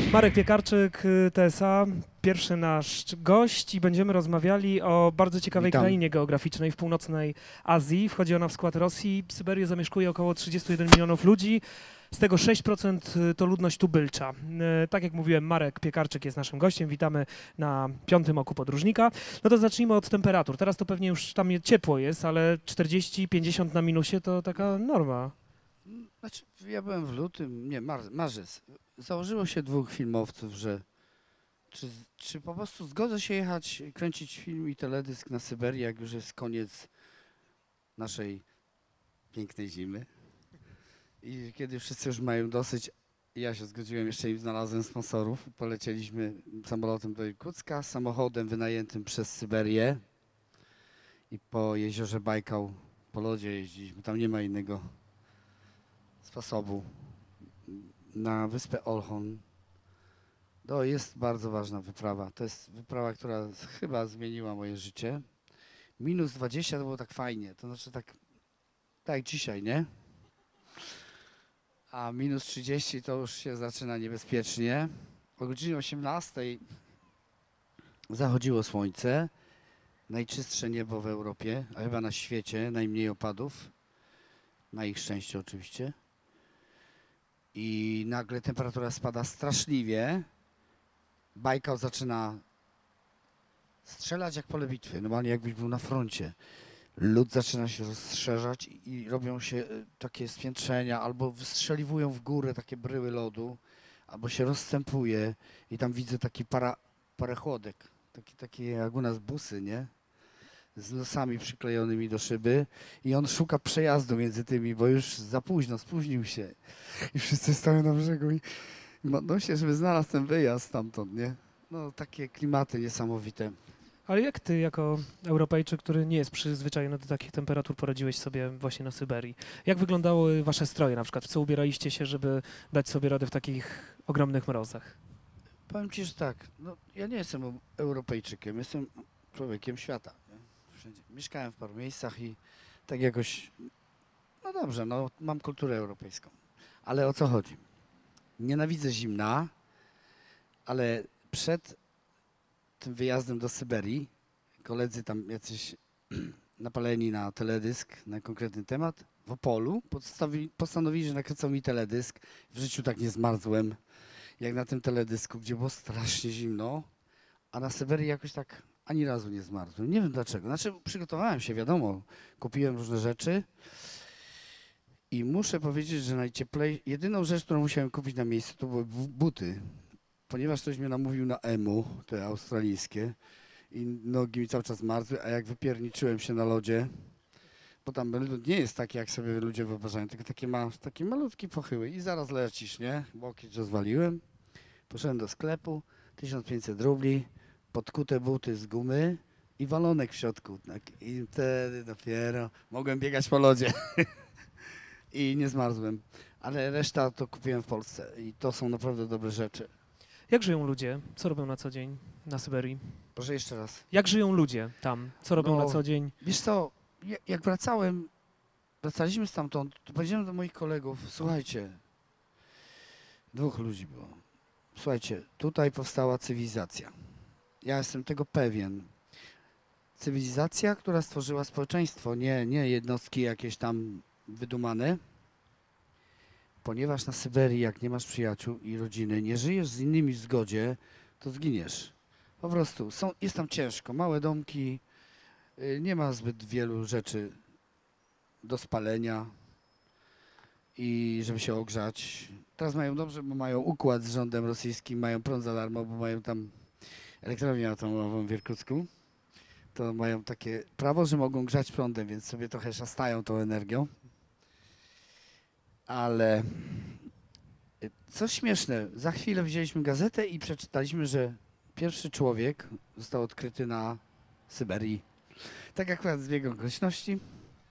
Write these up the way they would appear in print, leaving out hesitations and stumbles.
Marek Piekarczyk, TSA, pierwszy nasz gość i będziemy rozmawiali o bardzo ciekawej Witam. krainie geograficznej w północnej Azji. Wchodzi ona w skład Rosji. Syberię zamieszkuje około 31 milionów ludzi, z tego 6% to ludność tubylcza. Tak jak mówiłem, Marek Piekarczyk jest naszym gościem. Witamy na Piątym Oku Podróżnika. No to zacznijmy od temperatur. Teraz to pewnie już tam ciepło jest, ale 40-50 na minusie to taka norma. Znaczy, ja byłem w lutym, nie, marzec. Założyło się dwóch filmowców, że czy po prostu zgodzę się jechać, kręcić film i teledysk na Syberię, jak już jest koniec naszej pięknej zimy. I kiedy wszyscy już mają dosyć, ja się zgodziłem, jeszcze im znalazłem sponsorów. Polecieliśmy samolotem do Irkucka, samochodem wynajętym przez Syberię i po jeziorze Bajkał, po lodzie jeździliśmy. Tam nie ma innego sposobu. Na wyspę Olchon. To jest bardzo ważna wyprawa. To jest wyprawa, która chyba zmieniła moje życie. Minus 20 to było tak fajnie. To znaczy tak jak dzisiaj, nie? A minus 30 to już się zaczyna niebezpiecznie. O godzinie 18 zachodziło słońce. Najczystsze niebo w Europie, a chyba na świecie. Najmniej opadów. Na ich szczęście oczywiście. I nagle temperatura spada straszliwie. Bajkał zaczyna strzelać jak pole bitwy, normalnie jakbyś był na froncie. Lód zaczyna się rozszerzać i robią się takie spiętrzenia, albo wystrzeliwują w górę takie bryły lodu, albo się rozstępuje i tam widzę taki parachłodek, taki jak u nas busy, nie? Z nosami przyklejonymi do szyby i on szuka przejazdu między tymi, bo już za późno, spóźnił się. I wszyscy stoją na brzegu i modlą się, żeby znalazł ten wyjazd stamtąd, nie? No takie klimaty niesamowite. Ale jak ty, jako Europejczyk, który nie jest przyzwyczajony do takich temperatur, poradziłeś sobie właśnie na Syberii? Jak wyglądały wasze stroje na przykład? W co ubieraliście się, żeby dać sobie radę w takich ogromnych mrozach? Powiem ci, że tak, no, ja nie jestem Europejczykiem, jestem człowiekiem świata. Nie? Wszędzie. Mieszkałem w paru miejscach i tak jakoś, no dobrze, no mam kulturę europejską. Ale o co chodzi? Nienawidzę zimna, ale przed tym wyjazdem do Syberii, koledzy tam jacyś napaleni na teledysk, na konkretny temat, w Opolu postanowili, że nakręcą mi teledysk. W życiu tak nie zmarzłem, jak na tym teledysku, gdzie było strasznie zimno, a na Syberii jakoś tak ani razu nie zmarzłem. Nie wiem dlaczego. Znaczy przygotowałem się, wiadomo, kupiłem różne rzeczy i muszę powiedzieć, że jedyną rzecz, którą musiałem kupić na miejscu, to były buty, ponieważ ktoś mnie namówił na emu, te australijskie, i nogi mi cały czas marzły, a jak wypierniczyłem się na lodzie, bo tam lód nie jest taki, jak sobie ludzie wyobrażają, tylko taki malutki, pochyły i zaraz lecisz, nie? Łokieć rozwaliłem, poszedłem do sklepu, 1500 rubli, podkute buty z gumy i walonek w środku. Tak? I wtedy dopiero mogłem biegać po lodzie i nie zmarzłem. Ale reszta to kupiłem w Polsce i to są naprawdę dobre rzeczy. Jak żyją ludzie? Co robią na co dzień na Syberii? Proszę jeszcze raz. Jak żyją ludzie tam? Co robią No, na co dzień? Wiesz co, jak wracaliśmy stamtąd, to powiedziałem do moich kolegów, słuchajcie, dwóch ludzi było. Słuchajcie, tutaj powstała cywilizacja. Ja jestem tego pewien. Cywilizacja, która stworzyła społeczeństwo, nie jednostki jakieś tam wydumane. Ponieważ na Syberii, jak nie masz przyjaciół i rodziny, nie żyjesz z innymi w zgodzie, to zginiesz. Po prostu jest tam ciężko, małe domki, nie ma zbyt wielu rzeczy do spalenia i żeby się ogrzać. Teraz mają dobrze, bo mają układ z rządem rosyjskim, mają prąd za darmo, bo mają tam elektrownię atomową w Irkucku. To mają takie prawo, że mogą grzać prądem, więc sobie trochę szastają tą energią. Ale co śmieszne, za chwilę wzięliśmy gazetę i przeczytaliśmy, że pierwszy człowiek został odkryty na Syberii. Tak akurat zbieg okoliczności.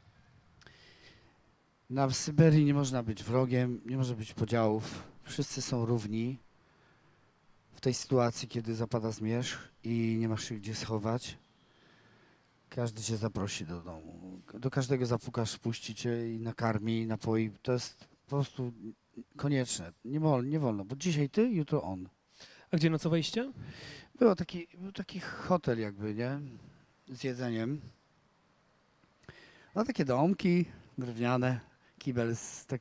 Na Syberii nie można być wrogiem, nie może być podziałów. Wszyscy są równi w tej sytuacji, kiedy zapada zmierzch i nie masz się gdzie schować. Każdy cię zaprosi do domu. Do każdego zapukasz, wpuści cię i nakarmi, napoi. To jest po prostu konieczne. Nie wolno, bo dzisiaj ty, jutro on. A gdzie nocowaliście? Był taki hotel jakby, nie? Z jedzeniem. No takie domki drewniane, kibel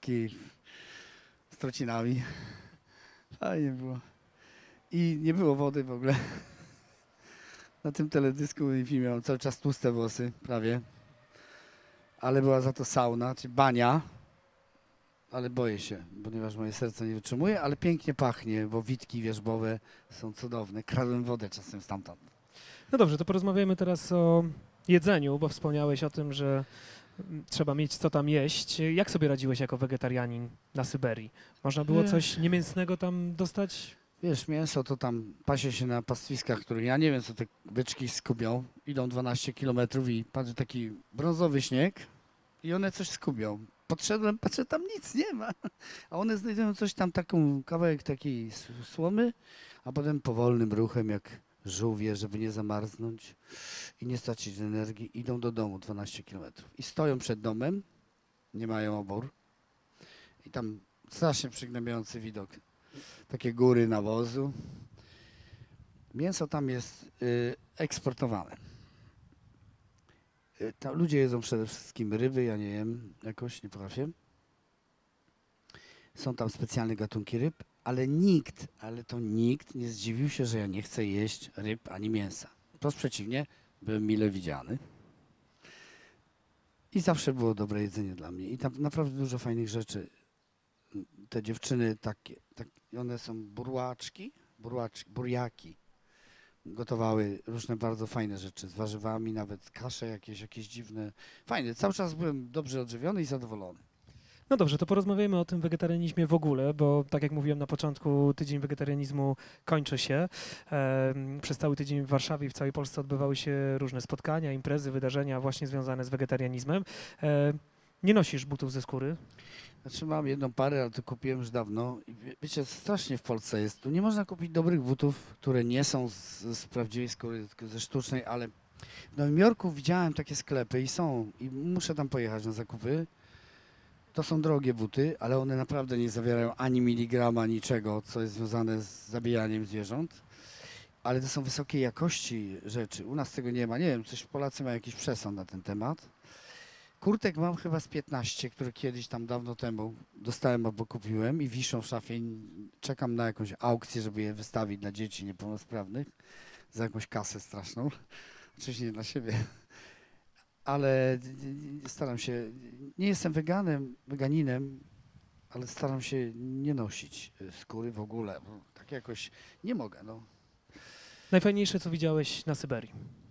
z trocinami. Fajnie było. I nie było wody w ogóle. Na tym teledysku i filmie mam cały czas tłuste włosy, prawie. Ale była za to sauna, czy bania. Ale boję się, ponieważ moje serce nie wytrzymuje, ale pięknie pachnie, bo witki wierzbowe są cudowne. Kradłem wodę czasem stamtąd. No dobrze, to porozmawiajmy teraz o jedzeniu, bo wspomniałeś o tym, że trzeba mieć co tam jeść. Jak sobie radziłeś jako wegetarianin na Syberii? Można było coś niemięsnego tam dostać? Wiesz, mięso to tam pasie się na pastwiskach, których ja nie wiem, co te byczki skubią. Idą 12 kilometrów i patrzę taki brązowy śnieg i one coś skubią. Podszedłem, patrzę, tam nic nie ma. A one znajdują coś tam, kawałek takiej słomy, a potem powolnym ruchem, jak żółwie, żeby nie zamarznąć i nie stracić energii, idą do domu 12 kilometrów. I stoją przed domem, nie mają obór. I tam strasznie przygnębiający widok. Takie góry nawozu. Mięso tam jest eksportowane. Tam ludzie jedzą przede wszystkim ryby, ja nie jem jakoś, nie potrafię. Są tam specjalne gatunki ryb, ale to nikt nie zdziwił się, że ja nie chcę jeść ryb ani mięsa. Wprost przeciwnie, byłem mile widziany. I zawsze było dobre jedzenie dla mnie. I tam naprawdę dużo fajnych rzeczy. Te dziewczyny one są burjaki. Gotowały różne bardzo fajne rzeczy z warzywami, nawet kasze jakieś dziwne. Fajne, cały czas byłem dobrze odżywiony i zadowolony. No dobrze, to porozmawiajmy o tym wegetarianizmie w ogóle, bo tak jak mówiłem na początku, tydzień wegetarianizmu kończy się. Przez cały tydzień w Warszawie i w całej Polsce odbywały się różne spotkania, imprezy, wydarzenia właśnie związane z wegetarianizmem. Nie nosisz butów ze skóry? Znaczy mam jedną parę, ale to kupiłem już dawno. I wiecie, strasznie w Polsce jest. Tu nie można kupić dobrych butów, które nie są z prawdziwej skóry, tylko ze sztucznej, ale w Nowym Jorku widziałem takie sklepy i są. I muszę tam pojechać na zakupy. To są drogie buty, ale one naprawdę nie zawierają ani miligrama niczego, co jest związane z zabijaniem zwierząt. Ale to są wysokiej jakości rzeczy. U nas tego nie ma. Nie wiem, Polacy mają jakiś przesąd na ten temat. Kurtek mam chyba z 15, które kiedyś tam dawno temu dostałem albo kupiłem i wiszą w szafie. Czekam na jakąś aukcję, żeby je wystawić dla dzieci niepełnosprawnych za jakąś kasę straszną. Oczywiście nie dla siebie. Ale staram się, nie jestem weganinem, ale staram się nie nosić skóry w ogóle, bo tak jakoś nie mogę, no. Najfajniejsze, co widziałeś na Syberii?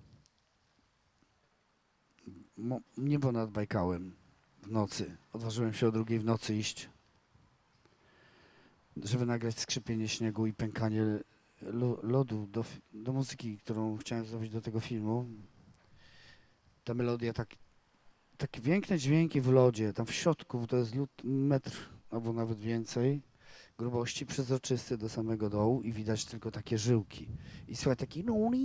Niebo nad Bajkałem w nocy. Odważyłem się o 2:00 w nocy iść, żeby nagrać skrzypienie śniegu i pękanie lodu do muzyki, którą chciałem zrobić do tego filmu. Ta melodia, takie piękne dźwięki w lodzie, tam w środku, to jest lód metr albo nawet więcej grubości, przezroczysty do samego dołu i widać tylko takie żyłki. I słychać taki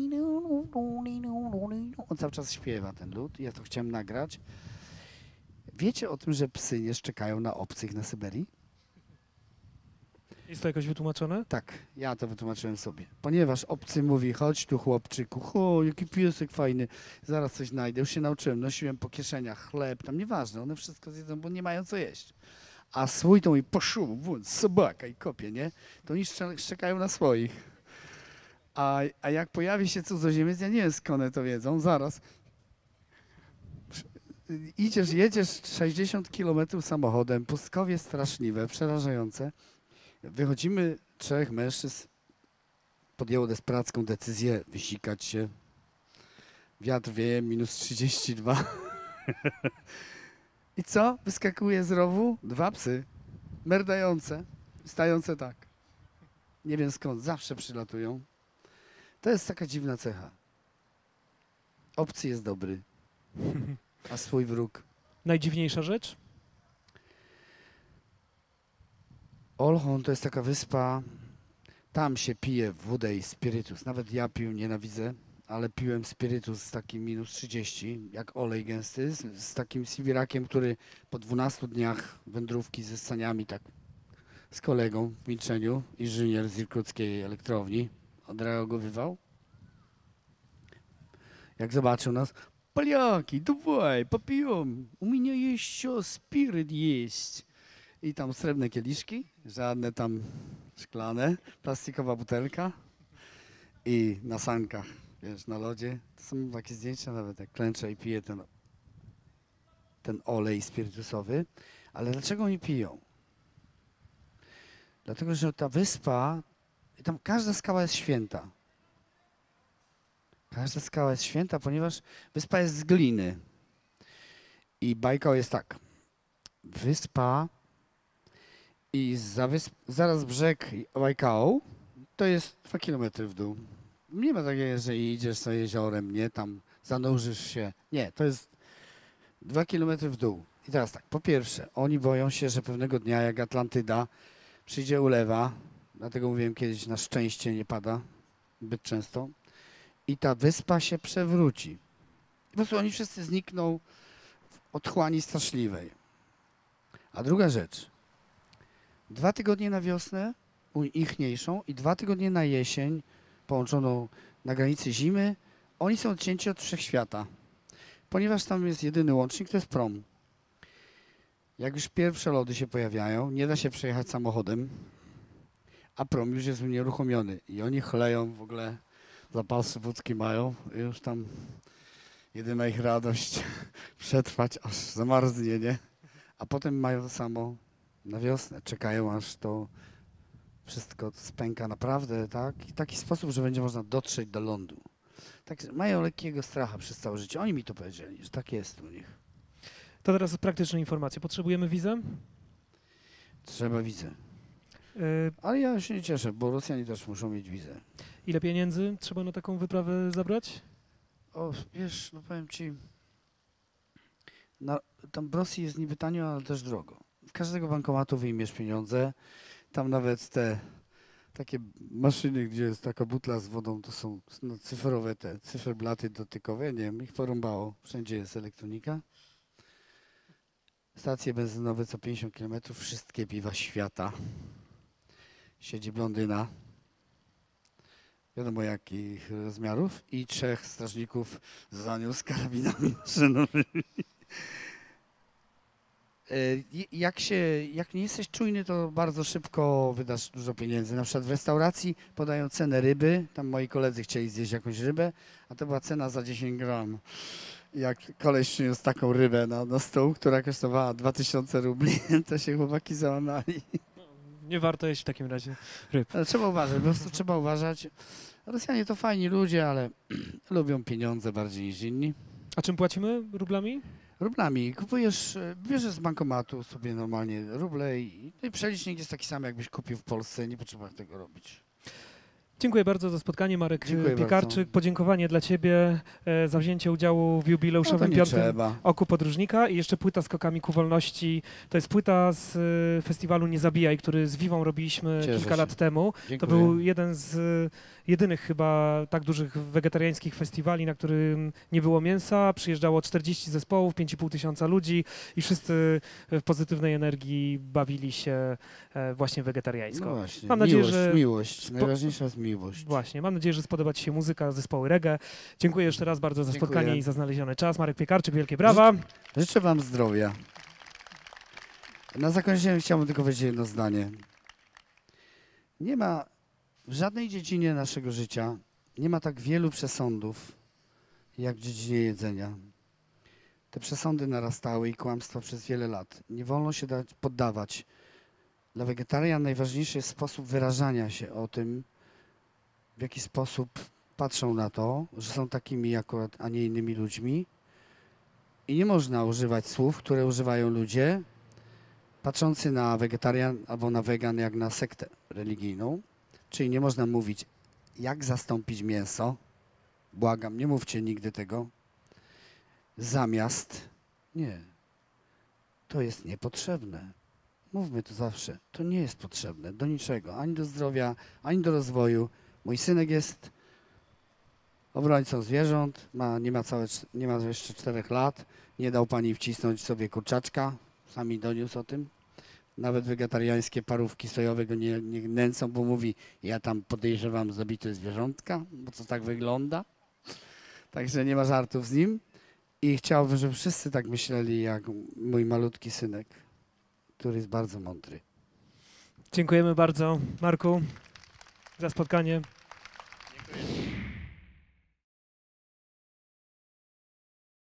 on cały czas śpiewa ten lód i ja to chciałem nagrać. Wiecie o tym, że psy nie szczekają na obcych na Syberii? Jest to jakoś wytłumaczone? Tak, ja to wytłumaczyłem sobie. Ponieważ obcy mówi, chodź tu chłopczyku, o, jaki piesek fajny, zaraz coś znajdę. Już się nauczyłem, nosiłem po kieszeniach chleb, tam nieważne, one wszystko zjedzą, bo nie mają co jeść. A swój to i poszło, włącz, sobaka i kopie, nie? To oni szczekają na swoich. A jak pojawi się cudzoziemiec, ja nie wiem skąd one to wiedzą, zaraz. Jedziesz 60 km samochodem, pustkowie straszliwe, przerażające. Wychodzimy, 3 mężczyzn podjęło desperacką decyzję wysikać się. Wiatr wieje, -32. I co? Wyskakuje z rowu 2 psy, merdające, stające tak. Nie wiem skąd, zawsze przylatują. To jest taka dziwna cecha. Obcy jest dobry, a swój wróg. Najdziwniejsza rzecz? Olchon to jest taka wyspa, tam się pije wódę i spirytus. Nawet ja pił, nienawidzę, ale piłem spirytus z takim -30, jak olej gęsty, z takim sibirakiem, który po 12 dniach wędrówki ze ssaniami tak z kolegą w milczeniu, inżynier z irkuckiej elektrowni, odreagowywał. Jak zobaczył nas, Poliaki, dawaj, popijam, u mnie jeszcze spiryt jest. I tam srebrne kieliszki, żadne tam szklane, plastikowa butelka i na sankach, wiesz, na lodzie. To są takie zdjęcia nawet, jak klęczę i piję ten olej spirytusowy. Ale dlaczego oni piją? Dlatego, że ta wyspa, tam każda skała jest święta. Każda skała jest święta, ponieważ wyspa jest z gliny. I bajka jest tak. Wyspa i zaraz brzeg Bajkału to jest 2 kilometry w dół. Nie ma takiego, że idziesz sobie jeziorem, nie, tam zanurzysz się. Nie, to jest 2 kilometry w dół. I teraz tak, po pierwsze, oni boją się, że pewnego dnia, jak Atlantyda przyjdzie ulewa, dlatego mówiłem kiedyś, na szczęście nie pada zbyt często, i ta wyspa się przewróci. Po prostu oni wszyscy znikną w otchłani straszliwej. A druga rzecz, 2 tygodnie na wiosnę, ichniejszą, i 2 tygodnie na jesień, połączoną na granicy zimy, oni są odcięci od wszechświata, ponieważ tam jest jedyny łącznik, to jest prom. Jak już pierwsze lody się pojawiają, nie da się przejechać samochodem, a prom już jest unieruchomiony i oni chleją w ogóle, zapasy wódki mają i już tam jedyna ich radość przetrwać, aż zamarznie, nie? A potem mają to samo na wiosnę, czekają, aż to wszystko spęka naprawdę, tak? I w taki sposób, że będzie można dotrzeć do lądu. Tak, mają lekkiego stracha przez całe życie. Oni mi to powiedzieli, że tak jest u nich. To teraz praktyczne informacje. Potrzebujemy wizę? Trzeba wizę. Y, Ale ja się nie cieszę, bo Rosjanie też muszą mieć wizę. Ile pieniędzy trzeba na taką wyprawę zabrać? O, wiesz, no powiem ci, tam w Rosji jest niby tanio, ale też drogo. Z każdego bankomatu wyjmiesz pieniądze. Tam nawet te takie maszyny, gdzie jest taka butla z wodą, to są no, cyfrowe te cyferblaty dotykowe. Ja nie wiem, ich porąbało. Wszędzie jest elektronika. Stacje benzynowe co 50 km, wszystkie piwa świata. Siedzi blondyna, wiadomo jakich rozmiarów, i 3 strażników za nią z karabinami maszynowymi. Jak nie jesteś czujny, to bardzo szybko wydasz dużo pieniędzy. Na przykład w restauracji podają cenę ryby, tam moi koledzy chcieli zjeść jakąś rybę, a to była cena za 10 gram. Jak koleś przyniósł taką rybę na stół, która kosztowała 2000 rubli, to się chłopaki załamali. Nie warto jeść w takim razie ryb. Ale trzeba uważać, po prostu trzeba uważać. Rosjanie to fajni ludzie, ale lubią pieniądze bardziej niż inni. A czym płacimy? Rublami? Rublami. Kupujesz, bierzesz z bankomatu sobie normalnie ruble i przelicznik jest taki sam, jakbyś kupił w Polsce. Nie potrzeba tego robić. Dziękuję bardzo za spotkanie, Marek Dziękuję Piekarczyk. bardzo. Podziękowanie dla Ciebie za wzięcie udziału w No to jubileuszowym nie 5. trzeba. Oku Podróżnika i jeszcze płyta Skokami ku wolności. To jest płyta z festiwalu Nie Zabijaj, który z Wiwą robiliśmy Cieszę kilka się. lat temu. Dziękuję. To był jeden z jedynych chyba tak dużych wegetariańskich festiwali, na którym nie było mięsa. Przyjeżdżało 40 zespołów, 5,5 tysiąca ludzi i wszyscy w pozytywnej energii bawili się właśnie wegetariańsko. No właśnie. Mam nadzieję, miłość, że miłość. Najważniejsza jest miłość. Właśnie, mam nadzieję, że spodoba Ci się muzyka zespołu reggae. Dziękuję jeszcze raz bardzo za Dziękuję. spotkanie i za znaleziony czas. Marek Piekarczyk, wielkie brawa. Życzę wam zdrowia. Na zakończenie chciałbym tylko powiedzieć jedno zdanie. Nie ma w żadnej dziedzinie naszego życia nie ma tak wielu przesądów, jak w dziedzinie jedzenia. Te przesądy narastały i kłamstwa przez wiele lat. Nie wolno się poddawać. Dla wegetarian najważniejszy jest sposób wyrażania się o tym, w jaki sposób patrzą na to, że są takimi akurat, a nie innymi ludźmi. I nie można używać słów, które używają ludzie patrzący na wegetarian albo na wegan jak na sektę religijną. Czyli nie można mówić, jak zastąpić mięso. Błagam, nie mówcie nigdy tego. Zamiast. Nie. To jest niepotrzebne. Mówmy to zawsze. To nie jest potrzebne do niczego. Ani do zdrowia, ani do rozwoju. Mój synek jest obrońcą zwierząt. Nie ma jeszcze 4 lat. Nie dał pani wcisnąć sobie kurczaczka. Sami doniósł o tym. nawet wegetariańskie parówki sojowe go nie nęcą, bo mówi, ja tam podejrzewam zabite zwierzątka, bo to tak wygląda. Także nie ma żartów z nim. I chciałbym, żeby wszyscy tak myśleli jak mój malutki synek, który jest bardzo mądry. Dziękujemy bardzo, Marku, za spotkanie. Dziękuję.